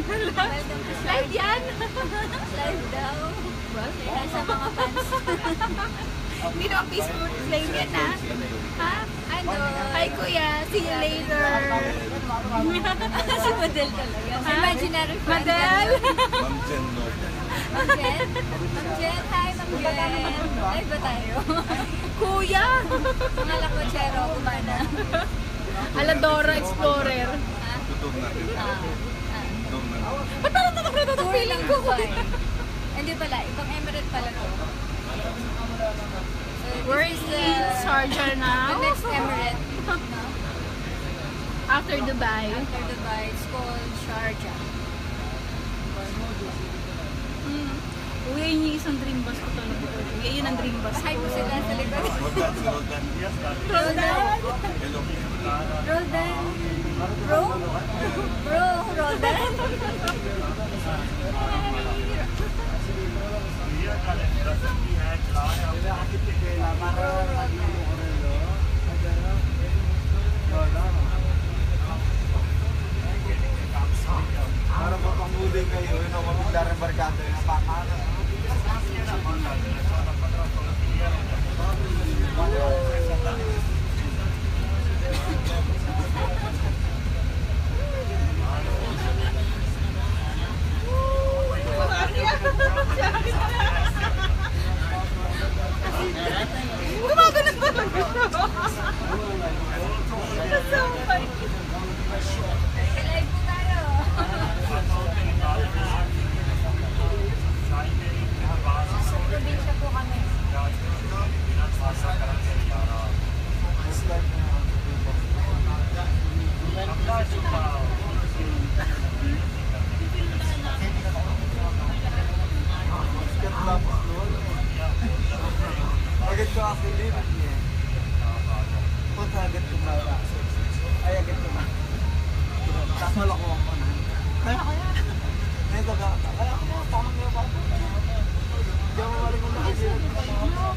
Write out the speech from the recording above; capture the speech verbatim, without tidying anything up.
Live yan! Live daw. Kaya sa mga fans. Hindi naman peaceful flame yan, ha? Ha? Ano? Hi, kuya. See you later. Si Madel talaga. Ha? Imaginary friend. Madel? Ma'am Jen Logan. Ma'am Jen? Ma'am Jen, hi Ma'am Jen. Live ba tayo? Kuya! Mga lakotsero, kumana. Aladora Explorer. Ha? Tutog natin. Ah. Ah. Tutog natin. Ba't parang tatak na tatak feeling ko? Hindi pala, ibang emirate pala to. So, We're this is in the, Sharjah the now. next emirate. No? After Dubai. After Dubai, it's called Sharjah. Hmm. Uy, yun yung isang dream bus ko talaga. Uy, yun ang dream bus Hi ko. po sila sa likod. Roldan, si Roldan. Roldan? Hello. Roldan? Bro? Bro, Roldan? Bro, Roldan. Para mapanguli kayo, yun ang mabiglarang barkada yung pangalan. Gumaganon ba lang ito? Kasabay. Live po tayo. Probinsya po kami. Agad ko ako lipat niya. Punta agad ko ba? Ay, agad ko ba? Tapos malako ako na. Kaya kaya. Ito ka. Kaya ko na. Parang nga ba? Hindi ako maling ko na.